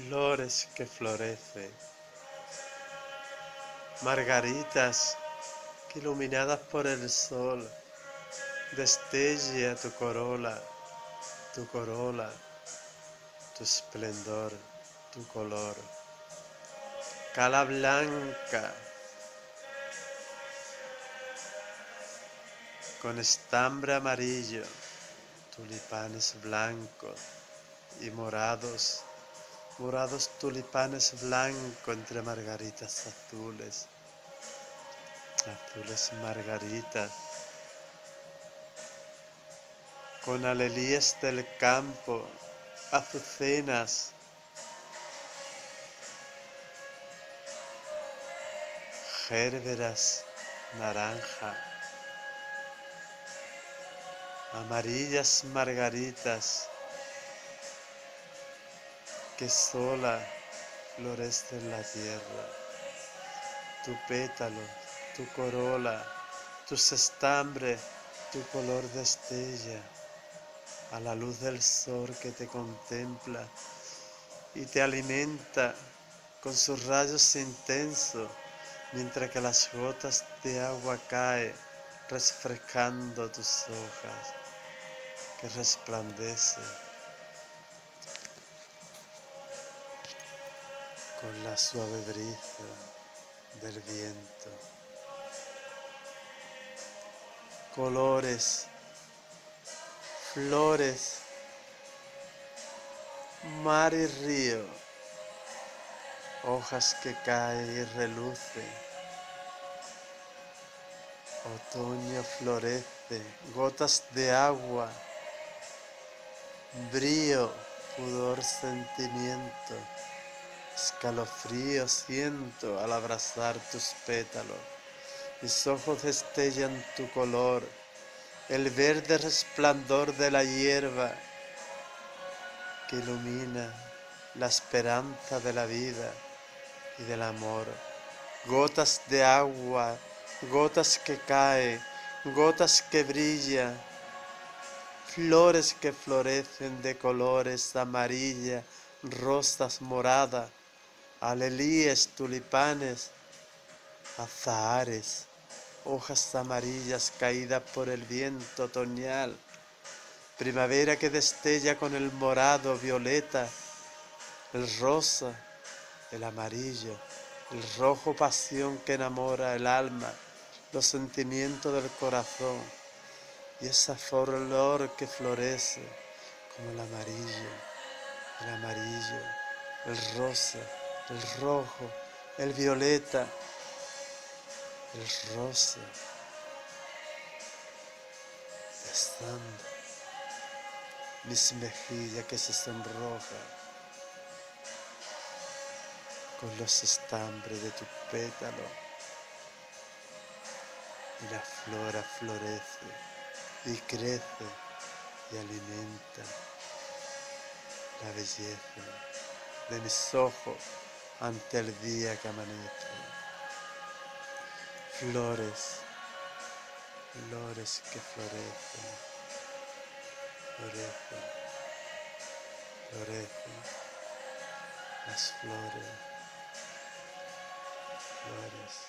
flores que florecen, margaritas que iluminadas por el sol destella tu corola, tu esplendor, tu color. Cala blanca con estambre amarillo, tulipanes blancos y morados, morados tulipanes blancos entre margaritas azules, azules margaritas, con alelíes del campo, azucenas, gérberas, naranja, amarillas margaritas que sola florecen en la tierra. Tu pétalo, tu corola, tus estambres, tu color destella a la luz del sol que te contempla y te alimenta con sus rayos intensos, mientras que las gotas de agua caen refrescando tus hojas que resplandece con la suave brisa del viento. Colores, flores, mar y río, hojas que caen y relucen. Otoño florece, gotas de agua, brío, pudor, sentimiento, escalofrío siento al abrazar tus pétalos. Mis ojos destellan tu color, el verde resplandor de la hierba que ilumina la esperanza de la vida y del amor. Gotas de agua, gotas que caen, gotas que brillan, flores que florecen de colores amarilla, rosas, morada, alelíes, tulipanes, azahares, hojas amarillas caídas por el viento otoñal, primavera que destella con el morado, violeta, el rosa, el amarillo, el rojo, pasión que enamora el alma, los sentimientos del corazón, y esa flor que florece como el amarillo, el rosa, el rojo, el violeta, el rosa, besando mis mejillas que se sonrojan con los estambres de tu pétalo, y la flora florece y crece y alimenta la belleza de mis ojos ante el día que amanece. Flores, flores que florecen, florecen, florecen, las flores, flores.